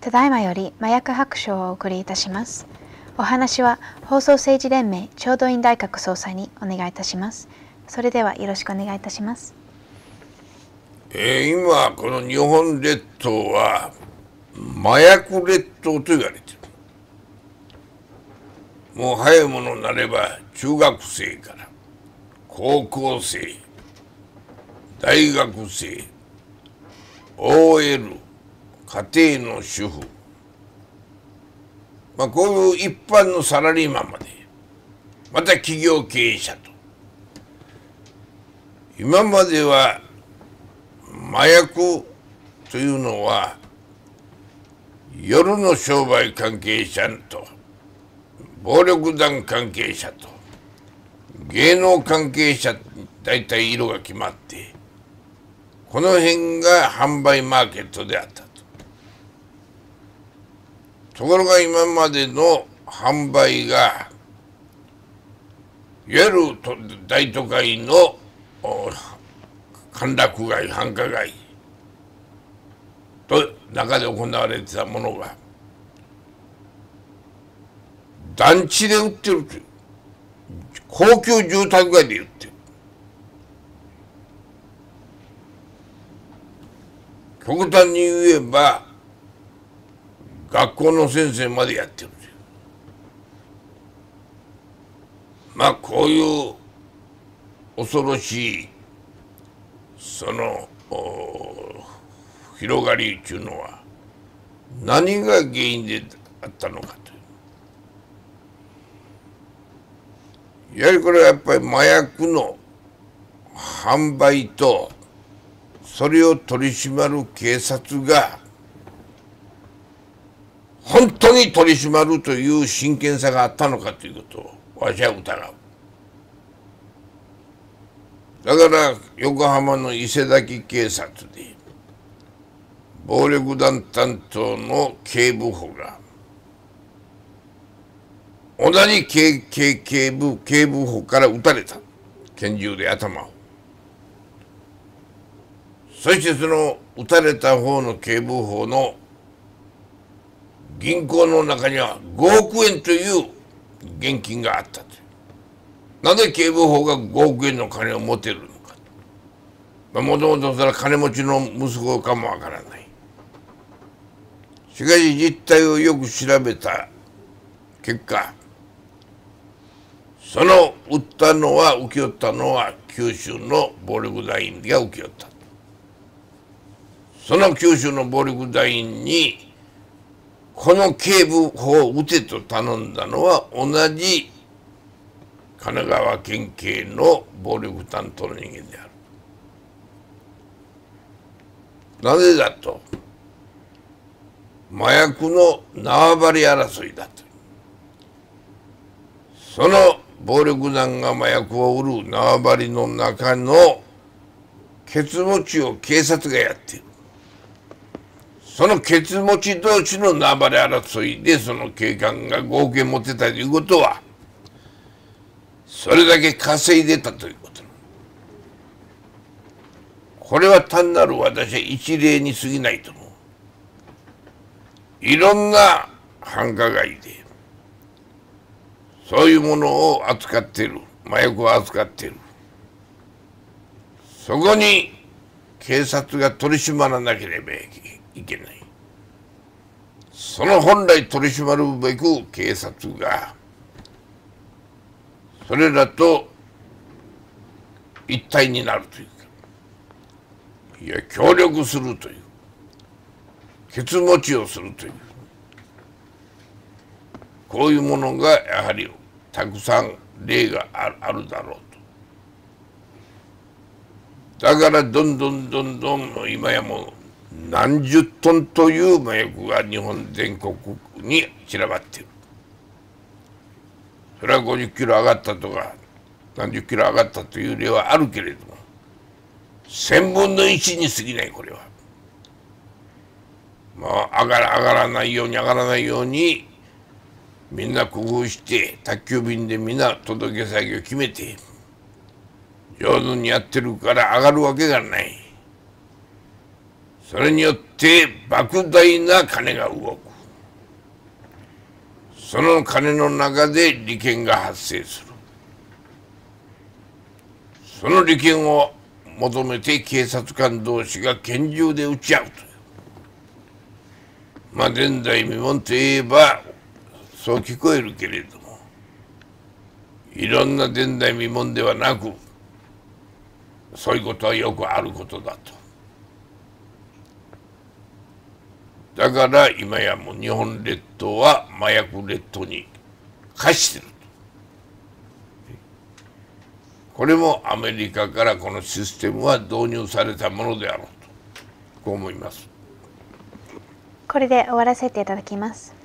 ただいまより麻薬白書をお送りいたします。お話は放送政治連盟調度院大閣総裁にお願いいたします。それではよろしくお願いいたします。 今この日本列島は麻薬列島と言われている。もう早いものになれば中学生から高校生、大学生、OL、家庭の主婦、こういう一般のサラリーマンまで、また企業経営者と、今までは麻薬というのは夜の商売関係者と暴力団関係者と芸能関係者、大体色が決まって、この辺が販売マーケットであったと。ところが今までの販売がいわゆる大都会の歓楽街、繁華街と中で行われてたものが団地で売ってるという、高級住宅街で売ってる。極端に言えば学校の先生までやってるという、こういう恐ろしいその広がりというのは何が原因であったのかという。やはりこれはやっぱり麻薬の販売とそれを取り締まる警察が本当に取り締まるという真剣さがあったのかということをわしは疑う。だから横浜の伊勢崎警察で暴力団担当の警部補が同じ警部補から撃たれた、拳銃で頭を。そしてその撃たれた方の警部補の銀行の中には5億円という現金があったという。なぜ警部補が5億円の金を持てるのか。もともとそれは金持ちの息子かもわからない。しかし実態をよく調べた結果、その請け負ったのは九州の暴力団員が請け負った。その九州の暴力団員にこの警部補を撃てと頼んだのは同じ神奈川県警の暴力担当の人間である。なぜだと、麻薬の縄張り争いだと。その暴力団が麻薬を売る縄張りの中のケツ持ちを警察がやっている。そのケツ持ち同士の縄張り争いでその警官が5億円持ってたということは、それだけ稼いでたということ。これは単なる私は一例に過ぎないと思う。いろんな繁華街でそういうものを扱っている、麻薬を扱っている。そこに警察が取り締まらなければいけない。その本来取り締まるべく警察がそれらと一体になるというか、いや協力するという、ケツ持ちをするという、こういうものがやはりたくさん例があるだろうと。だからどんどん今やもう何十トンという麻薬が日本全国に散らばっている。それは50キロ上がったとか何十キロ上がったという例はあるけれども、1000分の1に過ぎない。これは上がらないようにみんな工夫して宅急便でみんな届け先を決めて上手にやってるから上がるわけがない。 それによって莫大な金が動く。その金の中で利権が発生する。その利権を求めて警察官同士が拳銃で撃ち合うという。前代未聞といえばそう聞こえるけれども、いろんな前代未聞ではなく、そういうことはよくあることだと。だから今やもう日本列島は麻薬列島に化していると。これもアメリカからこのシステムは導入されたものであろうと、こう思います。 これで終わらせていただきます。